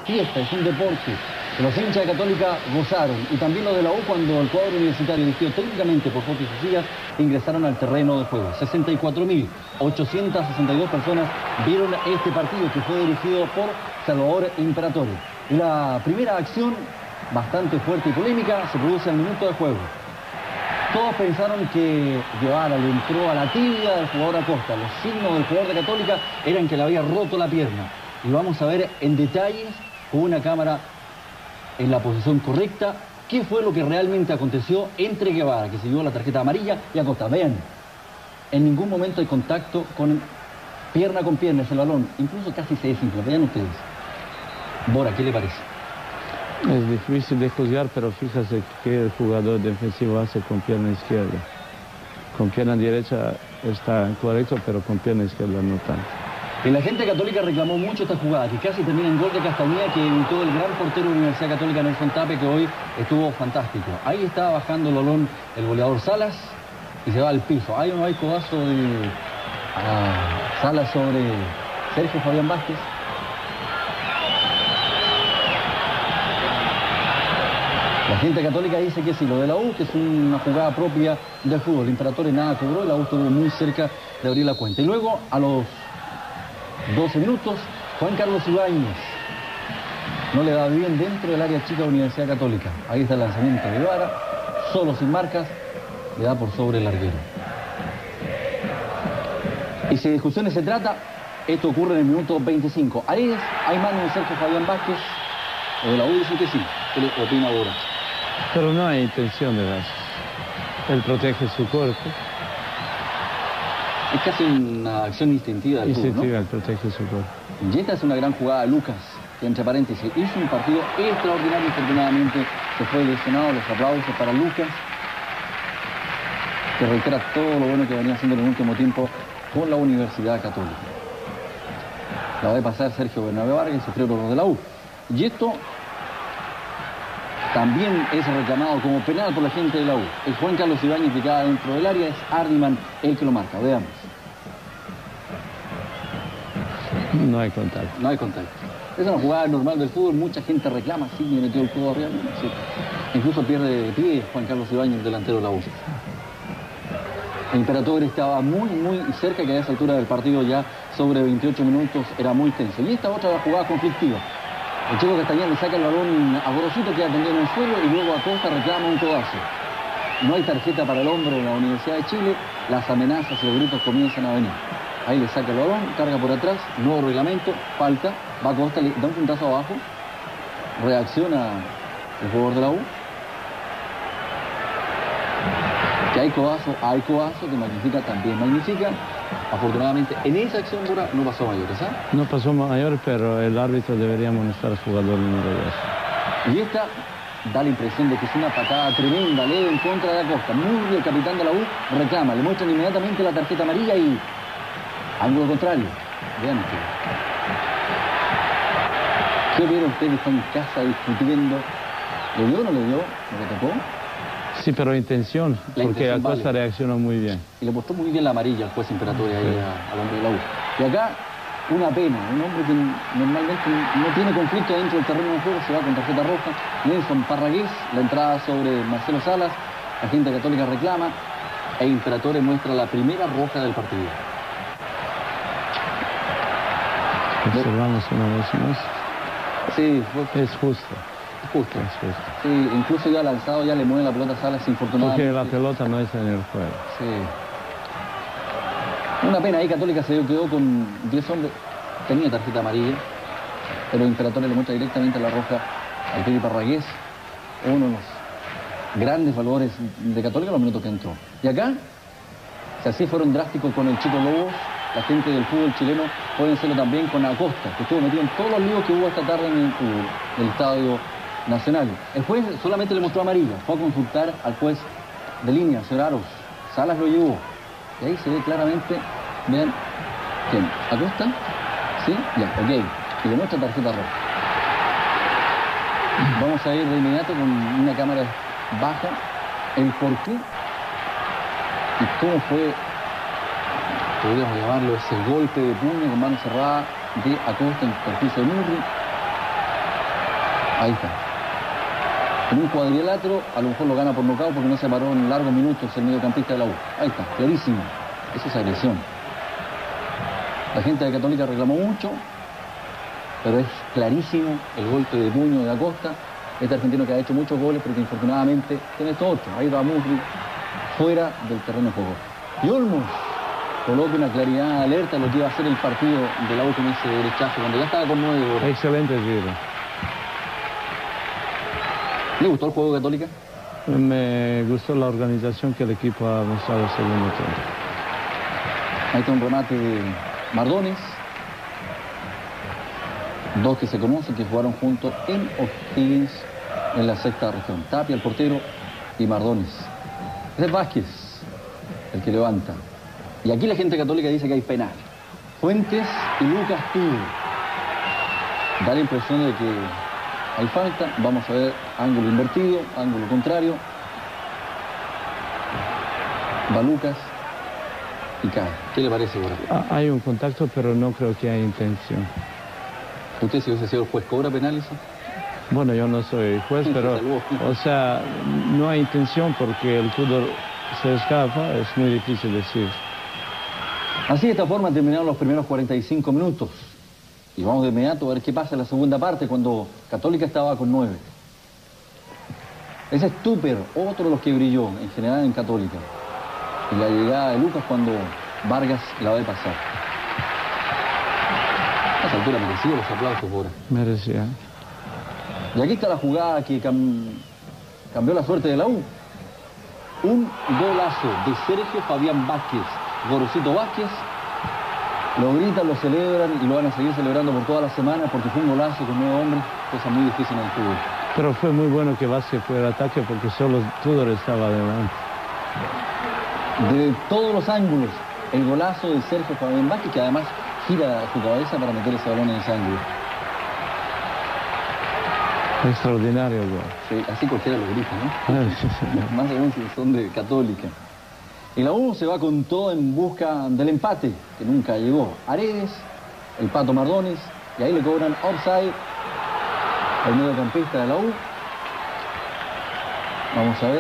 fiesta, es un deporte. Los hinchas de Católica gozaron, y también los de la U cuando el cuadro universitario, dirigido técnicamente por Jorge Casillas, ingresaron al terreno de juego. 64.862 personas vieron este partido que fue dirigido por Salvador Imperatori. Y la primera acción, bastante fuerte y polémica, se produce al minuto de juego. Todos pensaron que Guevara le entró a la tibia del jugador Acosta. Los signos del jugador de Católica eran que le había roto la pierna. Y vamos a ver en detalles, con una cámara en la posición correcta, qué fue lo que realmente aconteció entre Guevara, que se llevó la tarjeta amarilla, y Acosta. Vean, en ningún momento hay contacto con pierna, es el balón. Incluso casi se desinfla. Vean ustedes. Bora, ¿qué le parece? Es difícil de juzgar, pero fíjese que el jugador defensivo hace con pierna izquierda. Con pierna derecha está correcto, pero con pierna izquierda no tanto. Y la gente católica reclamó mucho esta jugada, que casi termina en gol de Castañeda, que evitó el gran portero de la Universidad Católica, Nelson Tape, que hoy estuvo fantástico. Ahí estaba bajando el balón el goleador Salas y se va al piso. Ahí no hay codazo de Salas sobre Sergio Fabián Vázquez. La gente católica dice que sí, lo de la U, que es una jugada propia del fútbol. Imperatori nada cobró y la U estuvo muy cerca de abrir la cuenta. Y luego, a los 12 minutos, Juan Carlos Ibáñez no le da bien dentro del área chica de la Universidad Católica. Ahí está el lanzamiento de Guevara, solo sin marcas, le da por sobre el larguero. Y si de discusiones se trata, esto ocurre en el minuto 25. Ahí hay mano de Sergio Fabián Vázquez, o de la U dice que sí. ¿Qué le opina ahora? Pero no hay intención de Vázquez. Él protege su cuerpo. Es casi una acción instintiva del fútbol, ¿no? Instintiva, él protege su cuerpo. Y esta es una gran jugada de Lucas, que entre paréntesis hizo un partido extraordinario. Afortunadamente se fue lesionado. Los aplausos para Lucas, que reitera todo lo bueno que venía haciendo en el último tiempo con la Universidad Católica. La va a pasar Sergio Bernabé Vargas y sufrió los de la U. Y esto también es reclamado como penal por la gente de la U. El Juan Carlos Ibáñez, que queda dentro del área, es Ardiman el que lo marca. Veamos. No hay contacto. No hay contacto. Es una jugada normal del fútbol. Mucha gente reclama, sí, me metió el codo arriba. Sí. Incluso pierde de pie Juan Carlos Ibáñez, delantero de la U. El Imperatori estaba muy cerca, que a esa altura del partido, ya sobre 28 minutos, era muy tenso. Y esta otra jugada conflictiva. El chico Castañeda le saca el balón a Gorosito, queda tendido en el suelo, y luego Acosta reclama un codazo. No hay tarjeta para el hombre en la Universidad de Chile. Las amenazas y los gritos comienzan a venir. Ahí le saca el balón, carga por atrás, nuevo reglamento, falta, va Acosta, le da un puntazo abajo, reacciona el jugador de la U. Que hay codazo, que magnifica, también magnifica. Afortunadamente, en esa acción dura no pasó a mayores, ¿eh? No pasó a mayores, pero el árbitro debería amonestar al jugador número 2. Y esta da la impresión de que es una patada tremenda, leve en contra de Acosta. Murri, el capitán de la U, reclama, le muestran inmediatamente la tarjeta amarilla y ángulo contrario. Vean ustedes. ¿Qué vieron ustedes? Están en casa discutiendo. ¿Le dio o no le dio? ¿No le tocó? Sí, pero intención, porque Acosta reaccionó muy bien. Y le mostró muy bien la amarilla al juez Imperatori ahí al hombre de la U. Y acá, una pena, un hombre que normalmente no tiene conflicto dentro del terreno de juego, se va con tarjeta roja. Nelson Parragués, la entrada sobre Marcelo Salas, la gente católica reclama, e Imperatori muestra la primera roja del partido. Observamos una vez más. Sí, es justo. Justo. Es justo. Sí, incluso ya lanzado, ya le mueve la pelota a Salas, infortunadamente. Porque la pelota no es en el juego. Sí. Una pena, ahí Católica se quedó con 10 hombres. Tenía tarjeta amarilla, pero Imperatori le muestra directamente la roja al Pipi Parragués, uno de los grandes valores de Católica en los minutos que entró. Y acá, si así fueron drásticos con el Chico Lobos, la gente del fútbol chileno pueden serlo también con Acosta, que estuvo metido en todos los líos que hubo esta tarde en el Estadio Nacional. El juez solamente le mostró amarilla, fue a consultar al juez de línea, señor Aros. Salas lo llevó. Y ahí se ve claramente, vean, ¿quién? ¿Acosta? ¿Sí? Ya, ok. Y le muestra tarjeta roja. Vamos a ir de inmediato con una cámara baja el por qué y cómo fue, podríamos llamarlo, ese golpe de puño con mano cerrada de Acosta en el piso de Murri. Ahí está. En un cuadrilátero, a lo mejor lo gana por nocaut porque no se paró en largos minutos el mediocampista de la U. Ahí está, clarísimo. Esa es agresión. La gente de Católica reclamó mucho, pero es clarísimo el golpe de puño de Acosta. Este argentino que ha hecho muchos goles, pero que infortunadamente tiene estos otros. Ahí va Musri, fuera del terreno de juego. Y Olmos coloca una claridad alerta a lo que iba a ser el partido de la U con ese derechazo, cuando ya estaba con 9 goles. Excelente giro. ¿Le gustó el juego de Católica? Me gustó la organización que el equipo ha mostrado el segundo tiempo. Ahí está un remate de Mardones. Dos que se conocen, que jugaron juntos en O'Higgins en la sexta región. Tapia, el portero, y Mardones. Es Vázquez el que levanta. Y aquí la gente católica dice que hay penal. Fuentes y Lucas Tudo. Da la impresión de que hay falta. Vamos a ver ángulo invertido, ángulo contrario. Va Lucas y cae. ¿Qué le parece, ahora? Hay un contacto, pero no creo que haya intención. ¿Usted, si hubiese sido el juez, cobra penales? Bueno, yo no soy juez, pero, o sea, no hay intención porque el fútbol se escapa, es muy difícil decir. Así de esta forma terminaron los primeros 45 minutos. Y vamos de inmediato a ver qué pasa en la segunda parte cuando Católica estaba con 9. Ese es Tupper, otro de los que brilló en general en Católica. Y la llegada de Lucas cuando Vargas la ve pasar. A esa altura merecía los aplausos, ahora. Merecía. Y aquí está la jugada que cambió la suerte de la U. Un golazo de Sergio Fabián Vázquez. Gorosito Vázquez. Lo gritan, lo celebran y lo van a seguir celebrando por toda la semana porque fue un golazo con 9 hombres, cosa muy difícil en el fútbol. Pero fue muy bueno que Vázquez fuera al ataque porque solo Tudor estaba adelante. De todos los ángulos, el golazo de Sergio Fabián Vázquez, que además gira su cabeza para meter ese balón en ese ángulo. Extraordinario gol. Sí, así cualquiera lo grita, ¿no? Más aún si son de Católica. Y la U se va con todo en busca del empate, que nunca llegó. Aredes, el Pato Mardones, y ahí le cobran offside al mediocampista de la U. Vamos a ver.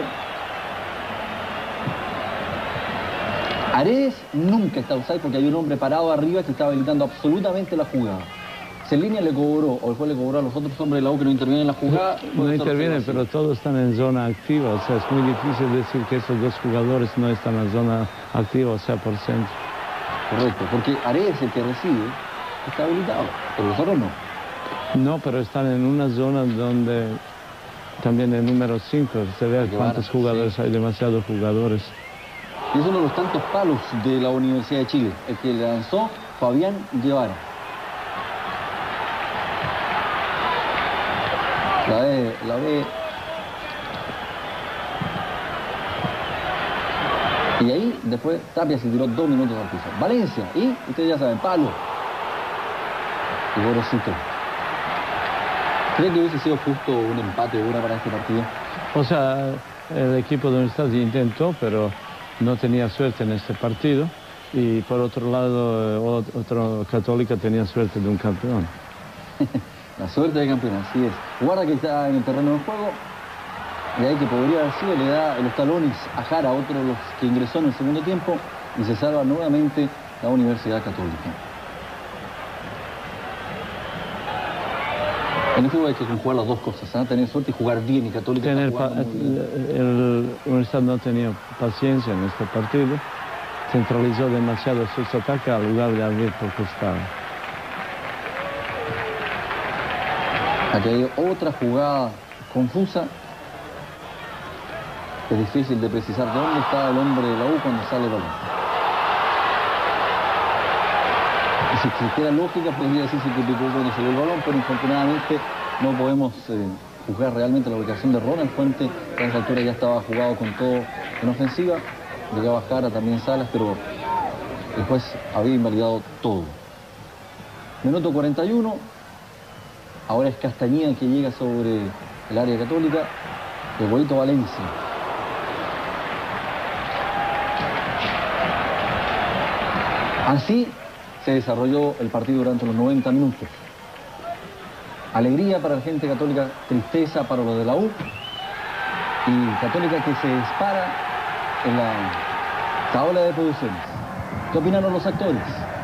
Aredes nunca está offside porque hay un hombre parado arriba que está habilitando absolutamente la jugada. Celina le cobró, o el juez le cobró a los otros hombres de la U que no intervienen en la jugada. No intervienen, pero todos están en zona activa. O sea, es muy difícil decir que esos dos jugadores no están en zona activa, o sea, por centro. Correcto, porque Aredes, el que recibe, está habilitado, pero los otros no. No, pero están en una zona donde también el número 5, se ve cuántos jugadores, sí. Hay demasiados jugadores. Y es uno de los tantos palos de la Universidad de Chile, el que lanzó Fabián Guevara. La ve. Y ahí después Tapia se tiró 2 minutos al piso. Valencia, y ustedes ya saben, palo. Y Gorosito. ¿Cree que hubiese sido justo un empate ahora para este partido? O sea, el equipo de Universidad intentó, pero no tenía suerte en este partido. Y por otro lado, otro Católica tenía suerte de un campeón. La suerte de campeón, así es. Guarda que está en el terreno de juego. Y ahí que podría haber sido, le da los talones a Jara, otro de los que ingresó en el segundo tiempo. Y se salva nuevamente la Universidad Católica. En el fútbol hay que jugar las dos cosas, ¿eh? Tener suerte y jugar bien, y Católica está jugando muy bien. El Universidad no tenía paciencia en este partido. Centralizó demasiado sus ataques al lugar de abrir por costado. Aquí hay otra jugada confusa. Es difícil de precisar dónde está el hombre de la U cuando sale el balón. Y si existiera lógica, podría decirse que picó cuando salió el balón, pero infortunadamente no podemos juzgar realmente la ubicación de Ronald Fuente, que a esa altura ya estaba jugado con todo en ofensiva. Llegaba Jara, también Salas, pero el juez había invalidado todo. Minuto 41. Ahora es Castañeda que llega sobre el área católica de Huevito Valencia. Así se desarrolló el partido durante los 90 minutos. Alegría para la gente Católica, tristeza para los de la U. Y Católica que se dispara en la tabla de producciones. ¿Qué opinaron los actores?